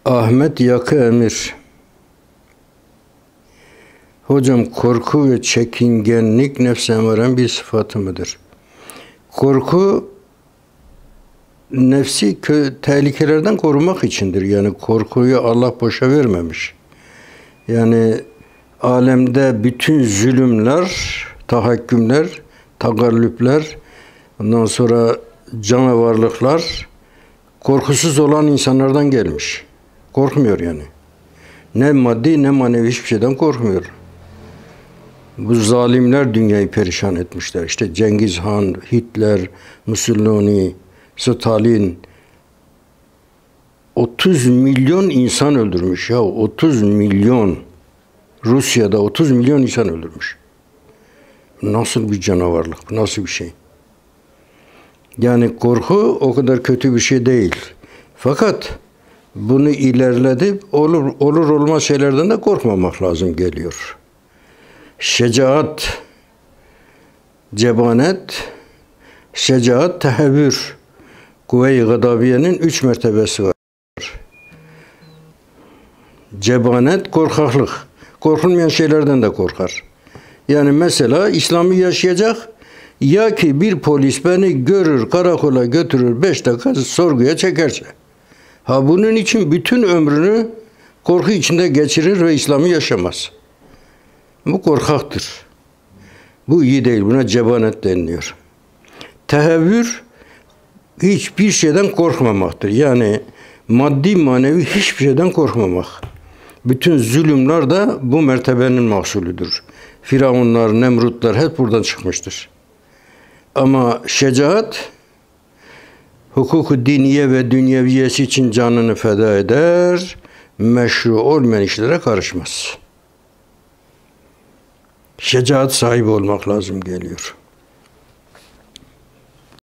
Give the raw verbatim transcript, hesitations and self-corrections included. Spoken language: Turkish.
Ahmet Yakı Emir. Hocam, korku ve çekingenlik nefs-i emmaren bir sıfatı mıdır? Korku nefsi tehlikelerden korumak içindir. Yani korkuyu Allah boşa vermemiş. Yani alemde bütün zulümler, tahakkümler, tagallüpler, ondan sonra canavarlıklar korkusuz olan insanlardan gelmiş. Korkmuyor yani. Ne maddi ne manevi hiçbir şeyden korkmuyor. Bu zalimler dünyayı perişan etmişler. İşte Cengiz Han, Hitler, Mussolini, Stalin otuz milyon insan öldürmüş ya. otuz milyon. Rusya'da otuz milyon insan öldürmüş. Nasıl bir canavarlık, nasıl bir şey? Yani korku o kadar kötü bir şey değil. Fakat bunu ilerletip olur olur olmaz şeylerden de korkmamak lazım geliyor. Şecaat, cebanet, şecaat, tehevvür. Kuvve-i gadabiyenin üç mertebesi var. Cebanet, korkaklık. Korkulmayan şeylerden de korkar. Yani mesela İslam'ı yaşayacak, ya ki bir polis beni görür, karakola götürür, beş dakika sorguya çekerse. Ha, bunun için bütün ömrünü korku içinde geçirir ve İslam'ı yaşamaz. Bu korkaktır. Bu iyi değil. Buna cebanet deniliyor. Tehevvür hiçbir şeyden korkmamaktır. Yani maddi manevi hiçbir şeyden korkmamak. Bütün zulümler de bu mertebenin mahsulüdür. Firavunlar, Nemrutlar hep buradan çıkmıştır. Ama şecaat, hukuku diniye ve dünyeviyesi için canını feda eder, meşru olmayan işlere karışmaz. Şecaat sahibi olmak lazım geliyor.